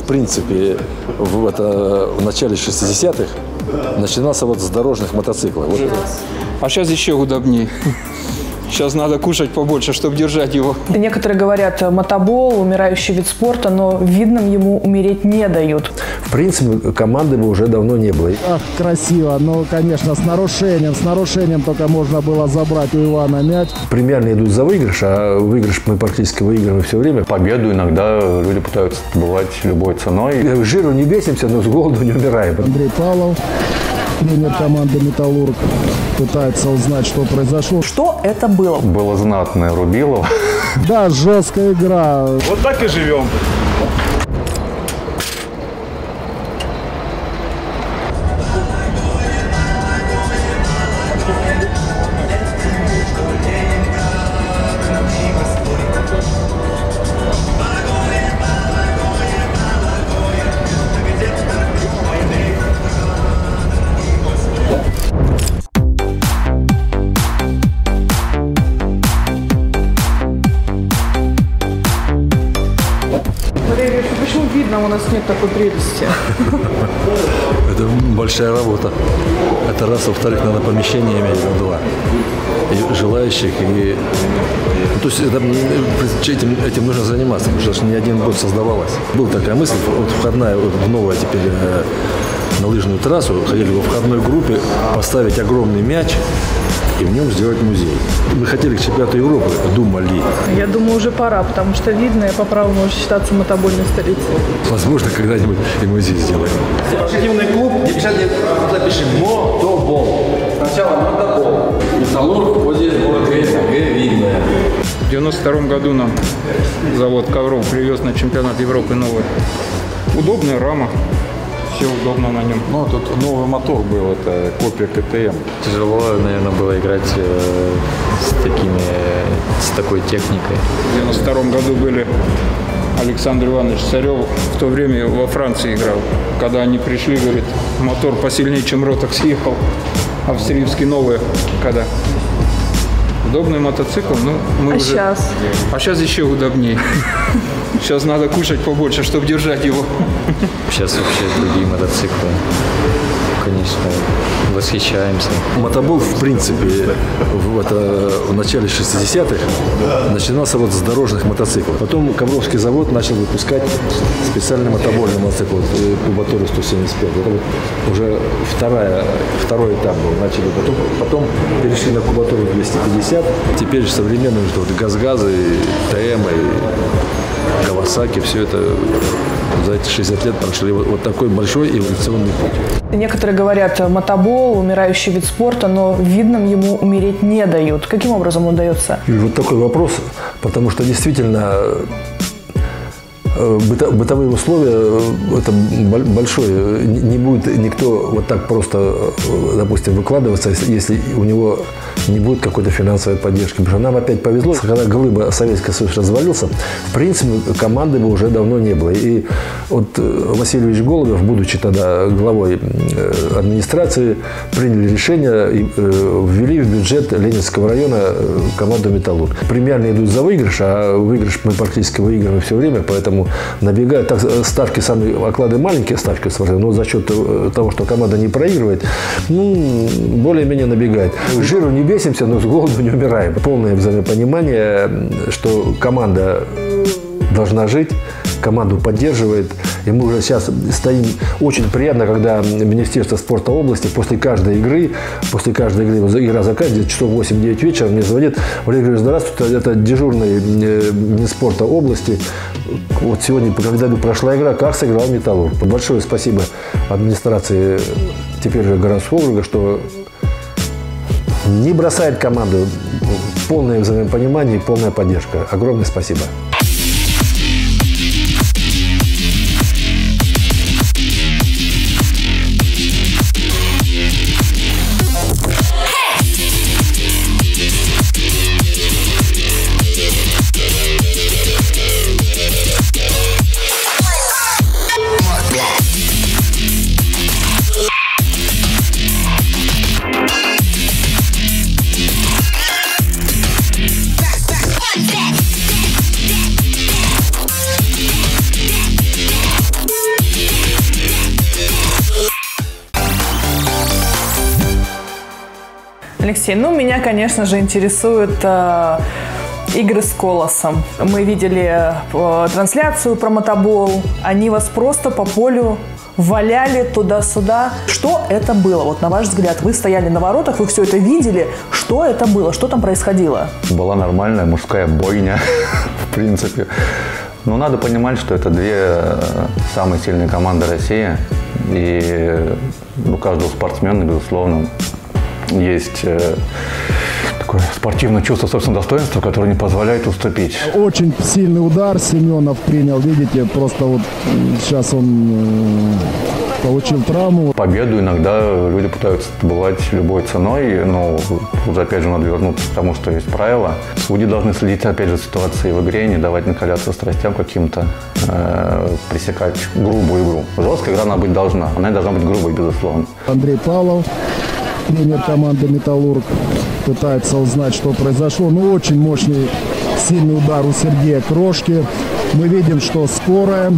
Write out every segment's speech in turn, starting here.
принципе, в начале 60-х начинался вот с дорожных мотоциклов. Вот. А сейчас еще удобнее. Сейчас надо кушать побольше, чтобы держать его. Некоторые говорят, мотобол – умирающий вид спорта, но видным ему умереть не дают. В принципе, команды бы уже давно не было. Ах, красиво, но, конечно, с нарушением только можно было забрать у Ивана мяч. Премиальные идут за выигрыш, а выигрыш мы практически выигрываем все время. Победу иногда люди пытаются добывать любой ценой. Жиру не бесимся, но с голоду не умираем. Андрей Павлов, тренер команды «Металлург», пытается узнать, что произошло. Что это было? Было знатное рубилово. Да, жесткая игра. Вот так и живем. Почему видно, у нас нет такой прелести? Это большая работа. Это раз, во-вторых, надо помещение иметь, два. И желающих, и... То есть этим нужно заниматься, потому что не один год создавалось. Была такая мысль, вот входная, в новая теперь на лыжную трассу, ходили во входной группе, поставить огромный мяч и в нем сделать музей. Мы хотели к чемпионату Европы, думали. Я думаю, уже пора, потому что Видное по праву может считаться мотобольной столицей. Возможно, когда-нибудь и музей сделаем. Спортивный клуб, девчата, запишем мотобол. Сначала мотобол. Металлург входит в город Видное. В 92 году нам завод Ковров привез на чемпионат Европы новый. Удобная рама. Все удобно на нем. Ну, тут новый мотор был, это копия КТМ. Тяжело, наверное, было играть с такой техникой. В 92 году были Александр Иванович Царев, в то время во Франции играл. Когда они пришли, говорит, мотор посильнее, чем Роток съехал. Австрийский новый, когда. Удобный мотоцикл, ну мы уже... Сейчас? А сейчас еще удобнее. Сейчас надо кушать побольше, чтобы держать его. Сейчас вообще другие мотоциклы. Конечно, восхищаемся. Мотобол, в принципе, в начале 60-х начинался вот с дорожных мотоциклов. Потом Ковровский завод начал выпускать специальный мотобольный мотоцикл Кубатура 175. Это вот уже второй этап был. Начали потом перешли на Кубатуру 250. Теперь же современные вот ГАЗ-газы, ТМ и Кавасаки, все это за эти 60 лет прошли вот такой большой эволюционный путь. Некоторые говорят, мотобол – умирающий вид спорта, но видным ему умереть не дают. Каким образом удается? И вот такой вопрос, потому что действительно бытовые условия это большое. Не будет никто вот так просто, допустим, выкладываться, если у него не будет какой-то финансовой поддержки. Потому что нам опять повезло, когда глыба Советский Союз развалился, в принципе, команды бы уже давно не было. И вот Василий Ильич Голубев, будучи тогда главой администрации, приняли решение и ввели в бюджет Ленинского района команду «Металлург». Премиальные идут за выигрыш, а выигрыш мы практически выигрываем все время, поэтому набегают. Так, ставки самые, оклады маленькие ставки, но за счет того, что команда не проигрывает, более-менее набегает. Жиру не бесимся, но с голоду не умираем. Полное взаимопонимание, что команда должна жить, команду поддерживает. И мы уже сейчас стоим. Очень приятно, когда Министерство спорта области после каждой игры, игра заканчивается, часов 8-9 вечера, мне звонит: Валерий Григорьевич, здравствуйте, это дежурный Минспорта области. Вот сегодня, когда прошла игра, как сыграл «Металлург». Большое спасибо администрации, теперь же городского округа, что не бросает команду. Полное взаимопонимание и полная поддержка. Огромное спасибо. Алексей, ну меня, конечно же, интересуют игры с Колосом. Мы видели трансляцию про мотобол. Они вас просто по полю валяли туда-сюда. Что это было? Вот на ваш взгляд, вы стояли на воротах, вы все это видели. Что это было? Что там происходило? Была нормальная мужская бойня, в принципе. Но надо понимать, что это две самые сильные команды России. И у каждого спортсмена, безусловно, есть такое спортивное чувство собственного достоинства, которое не позволяет уступить. Очень сильный удар Семенов принял. Видите, просто вот сейчас он получил травму. Победу иногда люди пытаются добывать любой ценой, но опять же надо вернуться к тому, что есть правила. Судьи должны следить опять же за ситуацией в игре, не давать накаляться страстям каким-то, пресекать грубую игру. Жесткая игра она быть должна, она должна быть грубой, безусловно. Андрей Павлов, тренер команды «Металлург», пытается узнать, что произошло. Ну, очень мощный, сильный удар у Сергея Крошки. Мы видим, что скорая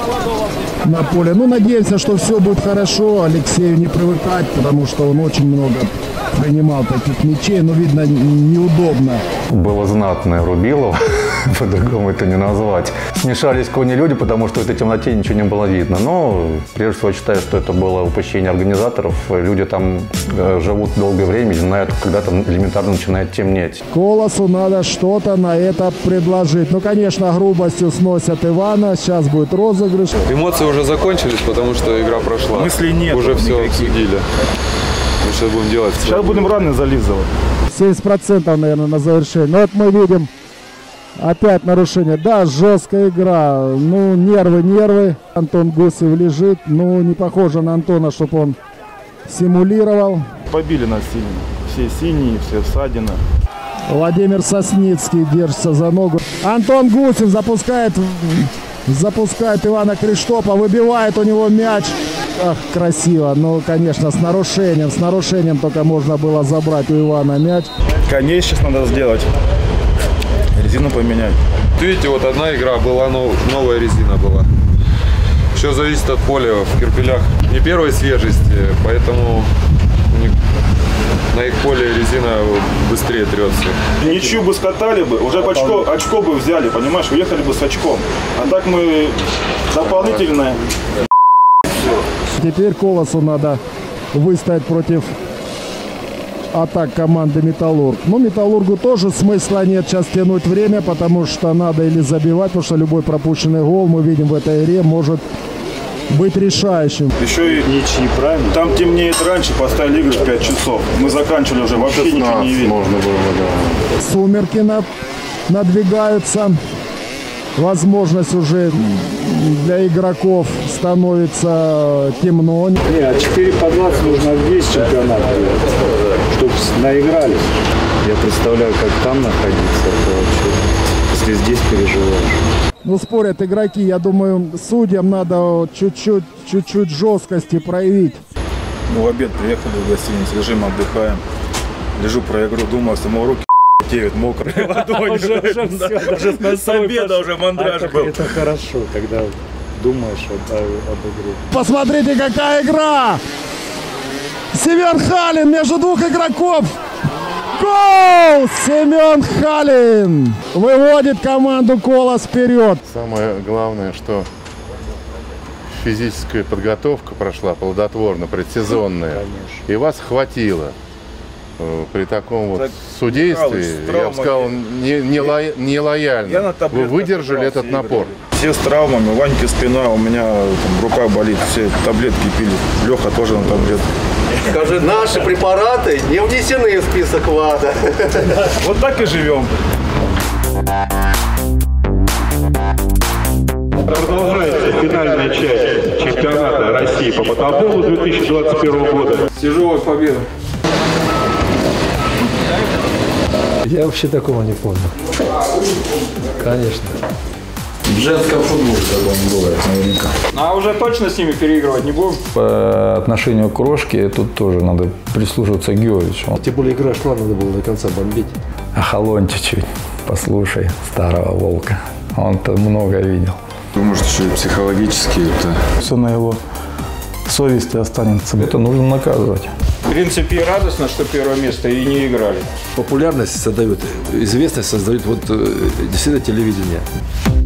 на поле. Ну, надеемся, что все будет хорошо. Алексею не привыкать, потому что он очень много принимал таких мячей. Но, видно, неудобно. Было знатное рубилово, по-другому это не назвать. Смешались кони-люди, потому что в этой темноте ничего не было видно. Но, прежде всего, считаю, что это было упущение организаторов. Люди там живут долгое время и знают, когда там элементарно начинает темнеть. Колосу надо что-то на это предложить. Ну, конечно, грубостью сносят Ивана. Сейчас будет розыгрыш. Эмоции уже закончились, потому что игра прошла. Мыслей нет. Уже все обсудили. Мы сейчас будем делать. Сейчас будем раны зализывать. 70%, наверное, на завершение. Но вот мы видим опять нарушение. Да, жесткая игра. Ну, нервы. Антон Гусев лежит. Ну, не похоже на Антона, чтобы он симулировал. Побили нас сильно. Все синие, все ссадины. Владимир Сосницкий держится за ногу. Антон Гусев запускает Ивана Криштопа. Выбивает у него мяч. Ах, красиво. Ну, конечно, с нарушением только можно было забрать у Ивана мяч. Коней сейчас надо сделать. Резину поменять. Видите, вот одна игра была, новая резина была. Все зависит от поля. В Кирпелях не первой свежести, поэтому на их поле резина быстрее трется. Ничью бы скатали бы, уже очко бы взяли, понимаешь, уехали бы с очком. А так мы дополнительное. Теперь Колосу надо выстоять против атак команды «Металлург». Но «Металлургу» тоже смысла нет сейчас тянуть время, потому что надо или забивать, потому что любой пропущенный гол, мы видим в этой игре, может быть решающим. Еще и ничьи, правильно? Там темнеет раньше, поставили игры в 5 часов. Мы заканчивали уже, вообще ничего не видно. Можно было, да. Сумерки надвигаются. Возможность уже для игроков становится темно. Нет, 4 по 20 нужно весь чемпионат, чтобы наигрались. Я представляю, как там находиться, это вообще, если здесь переживаешь. Ну, спорят игроки, я думаю, судьям надо чуть-чуть жесткости проявить. Мы в обед приехали в гостиницу, лежим, отдыхаем. Лежу про игру, думаю, самого руки девять мокрые ладони. Уже с обеда уже мандраж был. Это хорошо, когда думаешь об игре. Посмотрите, какая игра! Семен Халин между двух игроков. Гол! Семен Халин выводит команду Колос вперед. Самое главное, что физическая подготовка прошла плодотворно, предсезонная. Конечно. И вас хватило. При таком вот судействе, я бы сказал, нелояльно. Вы выдержали этот напор. Все с травмами, у Ваньки спина, у меня там, рука болит, все таблетки пили. Леха тоже на таблетке. Скажи, наши препараты не внесены в список ВАДА. Вот так и живем. Продолжается финальная часть чемпионата России по мотоболу 2021 года. Тяжелая победа. Я вообще такого не помню. Конечно. В женском футболе такого не бывает, наверняка. А уже точно с ними переигрывать не будем? По отношению к Крошке тут тоже надо прислушиваться к Георгиевичу. Тем более игра шла, надо было до конца бомбить. Охолонь чуть-чуть, послушай старого волка. Он-то много видел. Может, еще и психологически это... Все на его совести останется. Это нужно наказывать. В принципе, и радостно, что первое место, и не играли. Популярность создают, известность создают вот действительно телевидение.